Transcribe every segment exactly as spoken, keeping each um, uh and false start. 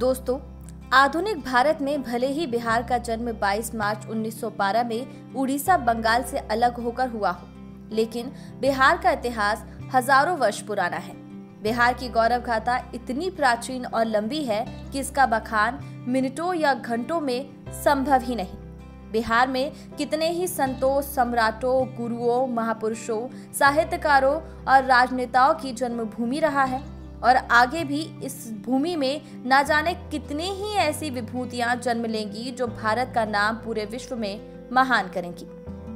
दोस्तों, आधुनिक भारत में भले ही बिहार का जन्म बाईस मार्च उन्नीस सौ बारह में उड़ीसा बंगाल से अलग होकर हुआ हो, लेकिन बिहार का इतिहास हजारों वर्ष पुराना है। बिहार की गौरव गाथा इतनी प्राचीन और लंबी है कि इसका बखान मिनटों या घंटों में संभव ही नहीं। बिहार में कितने ही संतों, सम्राटों, गुरुओं, महापुरुषों, साहित्यकारों और राजनेताओं की जन्मभूमि रहा है और आगे भी इस भूमि में ना जाने कितनी ही ऐसी विभूतियां जन्म लेंगी जो भारत का नाम पूरे विश्व में महान करेंगी।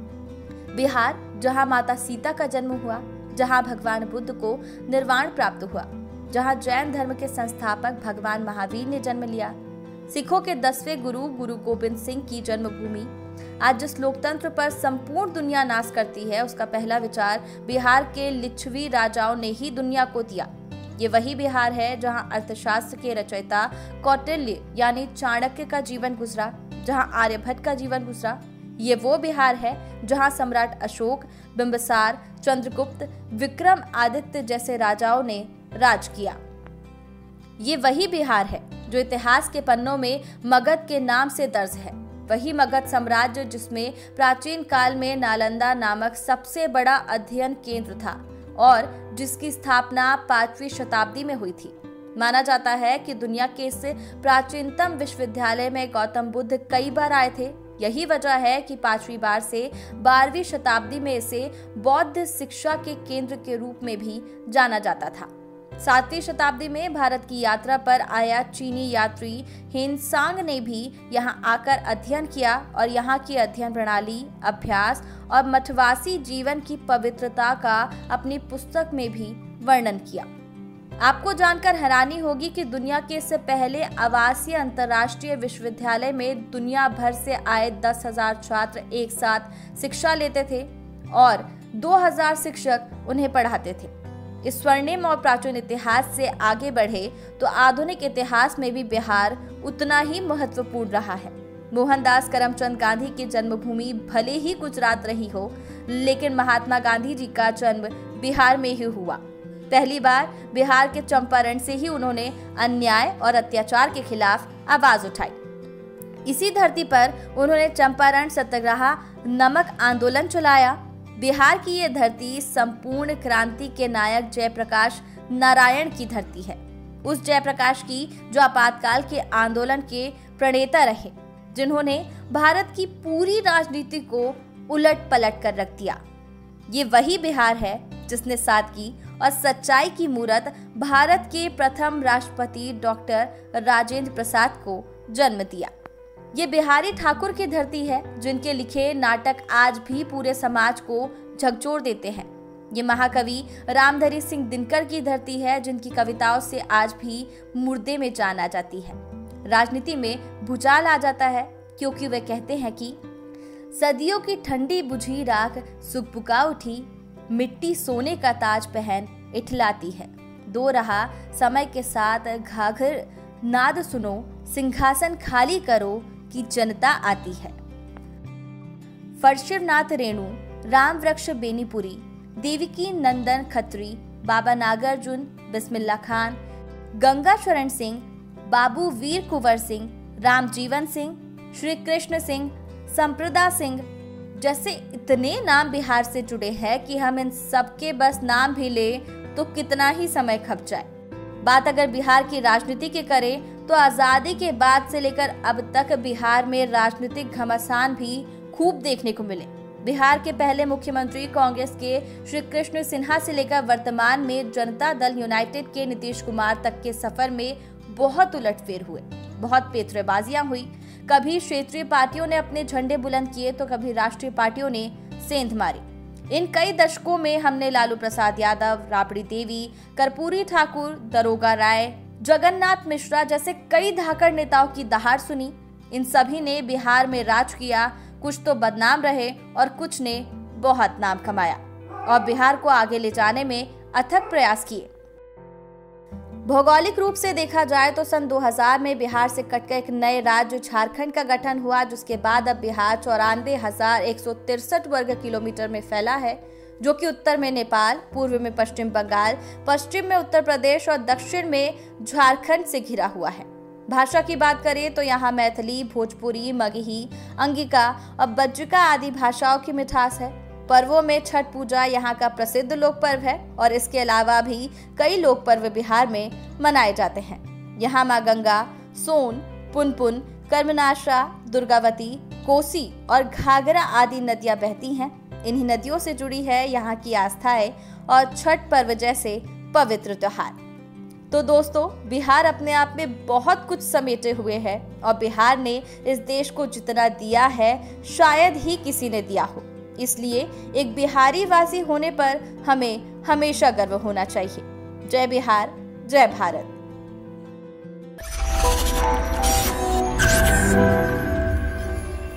बिहार, जहां माता सीता का जन्म हुआ, जहां भगवान बुद्ध को निर्वाण प्राप्त हुआ, जहां जैन धर्म के संस्थापक भगवान महावीर ने जन्म लिया, सिखों के दसवें गुरु गुरु गोविंद सिंह की जन्मभूमि, आज जिस लोकतंत्र पर संपूर्ण दुनिया नाश करती है, उसका पहला विचार बिहार के लिच्छवी राजाओं ने ही दुनिया को दिया। ये वही बिहार है जहां अर्थशास्त्र के रचयिता कौटिल्य यानी चाणक्य का जीवन गुजरा, जहां आर्यभट्ट का जीवन गुजरा। ये वो बिहार है जहां सम्राट अशोक, बिंबिसार, चंद्रगुप्त, विक्रम आदित्य जैसे राजाओं ने राज किया। ये वही बिहार है जो इतिहास के पन्नों में मगध के नाम से दर्ज है। वही मगध साम्राज्य जिसमें प्राचीन काल में नालंदा नामक सबसे बड़ा अध्ययन केंद्र था और जिसकी स्थापना पांचवी शताब्दी में हुई थी। माना जाता है कि दुनिया के इस प्राचीनतम विश्वविद्यालय में गौतम बुद्ध कई बार आए थे। यही वजह है कि पांचवी बार से बारहवीं शताब्दी में इसे बौद्ध शिक्षा के केंद्र के रूप में भी जाना जाता था। सातवीं शताब्दी में भारत की यात्रा पर आया चीनी यात्री हेनसांग ने भी यहां आकर अध्ययन किया और यहां की अध्ययन प्रणाली, अभ्यास और मठवासी जीवन की पवित्रता का अपनी पुस्तक में भी वर्णन किया। आपको जानकर हैरानी होगी कि दुनिया के इससे पहले आवासीय अंतर्राष्ट्रीय विश्वविद्यालय में दुनिया भर से आए दस हजार छात्र एक साथ शिक्षा लेते थे और दो हजार शिक्षक उन्हें पढ़ाते थे। इस स्वर्णिम और प्राचीन इतिहास से आगे बढ़े तो आधुनिक इतिहास में भी बिहार उतना ही महत्वपूर्ण रहा है। मोहनदास करमचंद गांधी की जन्मभूमि भले ही गुजरात रही हो, लेकिन महात्मा गांधी जी का जन्म बिहार में ही हुआ। पहली बार बिहार के चंपारण से ही उन्होंने अन्याय और अत्याचार के खिलाफ आवाज उठाई। इसी धरती पर उन्होंने चंपारण सत्याग्रह नमक आंदोलन चलाया। बिहार की ये धरती संपूर्ण क्रांति के नायक जयप्रकाश नारायण की धरती है। उस जयप्रकाश की जो आपातकाल के आंदोलन के प्रणेता रहे, जिन्होंने भारत की पूरी राजनीति को उलट पलट कर रख दिया। ये वही बिहार है जिसने सादगी और सच्चाई की मूरत भारत के प्रथम राष्ट्रपति डॉक्टर राजेंद्र प्रसाद को जन्म दिया। ये बिहारी ठाकुर की धरती है जिनके लिखे नाटक आज भी पूरे समाज को झकझोर देते हैं। ये महाकवि रामधारी सिंह दिनकर की धरती है जिनकी कविताओं से आज भी मुर्दे में जान आ जाती है। राजनीति में भूचाल आ जाता है क्योंकि वे कहते हैं कि सदियों की ठंडी बुझी राख सुखबुका उठी, मिट्टी सोने का ताज पहन इठलाती है। दो रहा समय के साथ घाघर नाद सुनो, सिंहासन खाली करो की जनता आती है। फरशिवनाथ रेणु, राम वृक्ष बेनीपुरी, देवकी नंदन खत्री, बाबा नागार्जुन, बिस्मिल्ला खान, गंगा शरण सिंह, बाबू वीर कुंवर सिंह, राम जीवन सिंह, श्री कृष्ण सिंह, संप्रदा सिंह जैसे इतने नाम बिहार से जुड़े हैं कि हम इन सबके बस नाम भी ले तो कितना ही समय खप जाए। बात अगर बिहार की राजनीति की करें तो आजादी के बाद से लेकर अब तक बिहार में राजनीतिक घमासान भी खूब देखने को मिले। बिहार के पहले मुख्यमंत्री कांग्रेस के श्री कृष्ण सिन्हा से लेकर वर्तमान में जनता दल यूनाइटेड के नीतीश कुमार तक के सफर में बहुत उलटफेर हुए, बहुत पेतरेबाजियां हुई। कभी क्षेत्रीय पार्टियों ने अपने झंडे बुलंद किए तो कभी राष्ट्रीय पार्टियों ने सेंध मारी। इन कई दशकों में हमने लालू प्रसाद यादव, राबड़ी देवी, कर्पूरी ठाकुर, दरोगा राय, जगन्नाथ मिश्रा जैसे कई धाकड़ नेताओं की दहाड़ सुनी। इन सभी ने बिहार में राज किया। कुछ तो बदनाम रहे और कुछ ने बहुत नाम कमाया और बिहार को आगे ले जाने में अथक प्रयास किए। भौगोलिक रूप से देखा जाए तो सन दो हज़ार में बिहार से कटकर एक नए राज्य झारखंड का गठन हुआ, जिसके बाद अब बिहार चौरानवे हजार एक सौ तिरसठ वर्ग किलोमीटर में फैला है, जो कि उत्तर में नेपाल, पूर्व में पश्चिम बंगाल, पश्चिम में उत्तर प्रदेश और दक्षिण में झारखंड से घिरा हुआ है। भाषा की बात करें तो यहाँ मैथिली, भोजपुरी, मगही, अंगिका और बज्जिका आदि भाषाओं की मिठास है। पर्वों में छठ पूजा यहाँ का प्रसिद्ध लोक पर्व है और इसके अलावा भी कई लोक पर्व बिहार में मनाए जाते हैं। यहाँ माँ गंगा, सोन, पुनपुन, कर्मनाशा, दुर्गावती, कोसी और घाघरा आदि नदियां बहती हैं। इन्हीं नदियों से जुड़ी है यहाँ की आस्थाएं और छठ पर्व जैसे पवित्र त्योहार। तो दोस्तों, बिहार अपने आप में बहुत कुछ समेटे हुए है और बिहार ने इस देश को जितना दिया है शायद ही किसी ने दिया हो। इसलिए एक बिहारी वासी होने पर हमें हमेशा गर्व होना चाहिए। जय बिहार, जय भारत।